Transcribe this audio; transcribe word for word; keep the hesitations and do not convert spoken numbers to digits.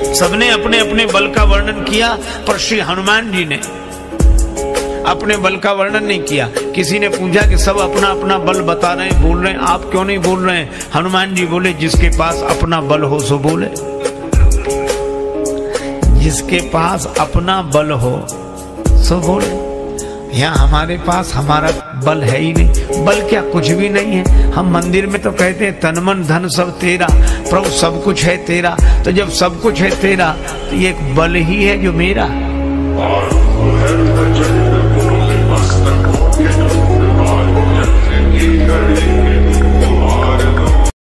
सबने अपने अपने बल का वर्णन किया, पर श्री हनुमान जी ने अपने बल का वर्णन नहीं किया। किसी ने पूछा कि सब अपना अपना बल बता रहे हैं, बोल रहे हैं, आप क्यों नहीं बोल रहे हैं? हनुमान जी बोले, जिसके पास अपना बल हो सो बोले। जिसके पास अपना बल हो सो बोले। यहाँ हमारे पास हमारा बल है ही नहीं। बल क्या, कुछ भी नहीं है। हम मंदिर में तो कहते हैं तन मन धन सब तेरा, प्रभु सब कुछ है तेरा। तो जब सब कुछ है तेरा तो ये एक बल ही है जो मेरा। और